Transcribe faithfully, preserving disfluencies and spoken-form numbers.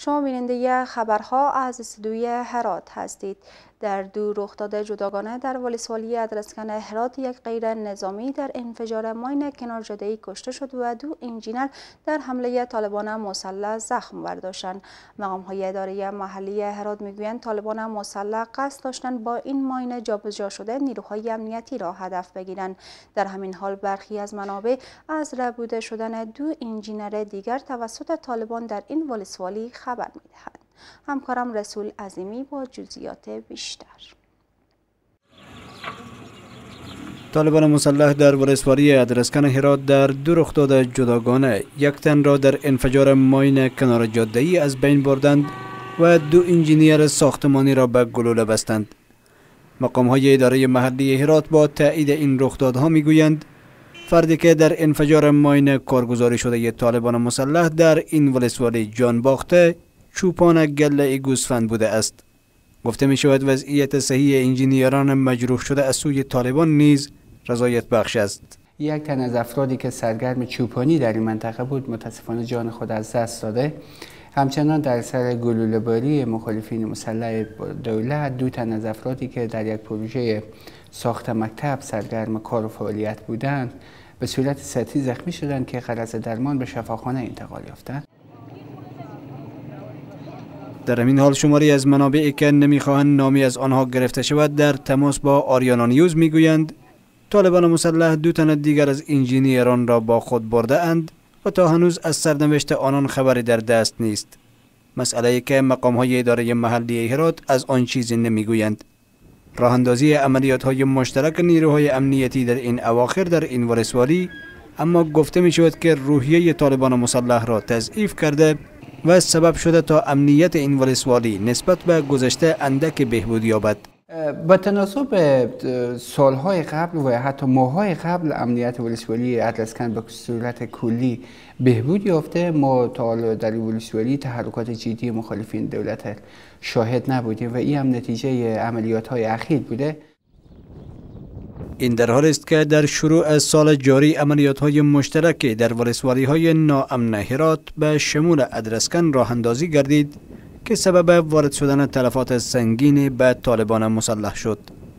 شما بیننده خبرها از استودیوی هرات هستید. در دو رخداد جداگانه در ولسوالی ادرسکن هرات یک غیر نظامی در انفجار ماین کنار جاده‌ای کشته شد و دو انجینر در حمله طالبان مسلح زخم برداشتند. مقام‌های اداره محلی هرات میگویند طالبان مسلح قصد داشتند با این ماین جابجا شده نیروهای امنیتی را هدف بگیرند. در همین حال برخی از منابع از ربوده شدن دو انجینر دیگر توسط طالبان در این ولسوالی خبر می‌دهند. همکارم رسول عظیمی با جزئیات بیشتر. طالبان مسلح در ولسوالی ادرسکن هرات در دو رخداد جداگانه یک تن را در انفجار ماین کنار جاده‌ای از بین بردند و دو انجینیر ساختمانی را به گلوله بستند. مقام‌های اداره محلی هرات با تایید این رخدادها میگویند فردی که در انفجار ماین کارگزاری شده طالبان مسلح در این ولسوالی جان باخته چوپان گله گوسفند بوده است. گفته می شود وضعیت صحی انجینیران مجروح شده از سوی طالبان نیز رضایت بخش است. یک تن از افرادی که سرگرم چوپانی در این منطقه بود متاسفانه جان خود از دست داده. همچنان در سر گلوله‌باری مخالفین مسلح دولت دو تن از افرادی که در یک پروژه ساخت مکتب سرگرم کار و فعالیت بودند به صورت سطحی زخمی شدند که غرض درمان به شفاخانه انتقال یافتند. در همین حال شماری از منابعی که نمیخواهند نامی از آنها گرفته شود در تماس با آریانا نیوز میگویند طالبان مسلح دو تن دیگر از انجینیران را با خود برده اند و تا هنوز از سرنوشت آنان خبری در دست نیست. مسئله‌ای که مقام‌های اداره محلی هرات از آن چیزی نمیگویند. راه اندازی عملیات‌های مشترک نیروهای امنیتی در این اواخر در این ولسوالی اما گفته می شود که روحیه طالبان مسلح را تضعیف کرده و سبب شده تا امنیت این ولسوالی نسبت به گذشته اندک بهبود یابد. با تناسب سالهای قبل و حتی ماههای قبل امنیت ولسوالی ادرسکن به صورت کلی بهبود یافته. ما تا حالا در ولسوالی تحرکات جدی مخالفین دولت شاهد نبودیم و این هم نتیجه عملیات‌های اخیر بوده. این در حال است که در شروع از سال جاری عملیات‌های مشترک در ولسوالی‌های ناامن هرات به شمول ادرسکن راه اندازی گردید که سبب وارد شدن تلفات سنگین به طالبان مسلح شد.